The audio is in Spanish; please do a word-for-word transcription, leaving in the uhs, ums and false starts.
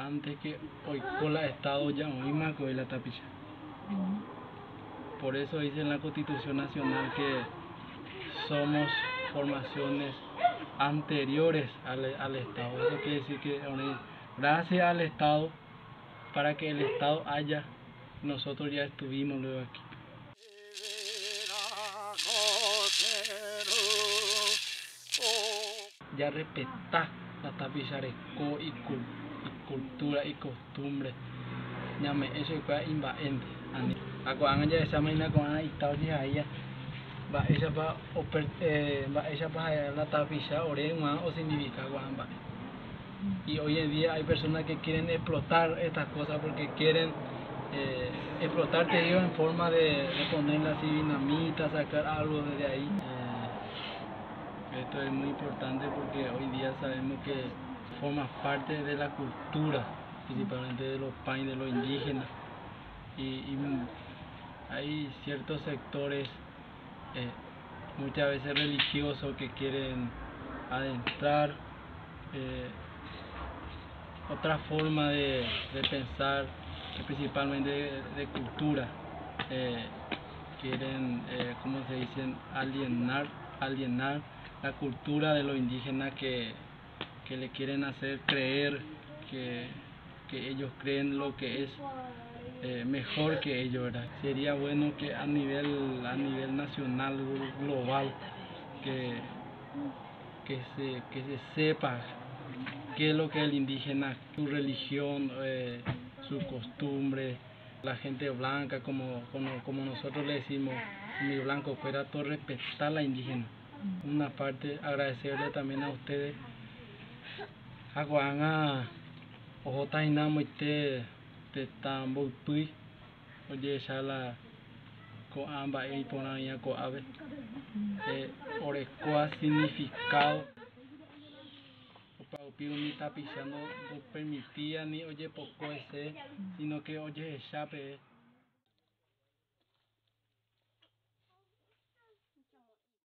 antes que hoy con la Estado ya hoy más con la tapicha. Por eso dice en la Constitución Nacional que somos formaciones anteriores al, al Estado. Eso quiere decir que gracias al Estado, para que el Estado haya, nosotros ya estuvimos luego aquí. Ya respetar la tapiza de co y, cul, y cultura y costumbre. Llame eso y para invaente. Ako ang ya esa maina ko ang itaw dia ya. Ba esa pa oper eh ba esa pa la tapiza orema o significa guamba. Y hoy en día hay personas que quieren explotar estas cosas porque quieren eh, explotar te digo en forma de, de ponerla así dinamita, sacar algo desde ahí. Eh, esto es muy importante porque hoy día sabemos que forma parte de la cultura, principalmente de los países, de los indígenas. Y, y hay ciertos sectores eh, muchas veces religiosos que quieren adentrar eh, otra forma de, de pensar, principalmente de, de cultura. Eh, quieren, eh, como se dicen, alienar, alienar la cultura de los indígenas que, que le quieren hacer creer que, que ellos creen lo que es eh, mejor que ellos, ¿verdad? Sería bueno que a nivel, a nivel nacional, global, que, que, se, que se sepa qué es lo que es el indígena, su religión, eh, su costumbre. La gente blanca, como, como, como nosotros le decimos, mi blanco fuera todo respetar la indígena. Una parte, agradecerle también a ustedes. Aguanga, ojota inamo ite te tambo pui, oye ya la co amba y ponaña co ave. Orecoa significado. Ni tapizando no permitía ni oye poco ese, sino que oye chape.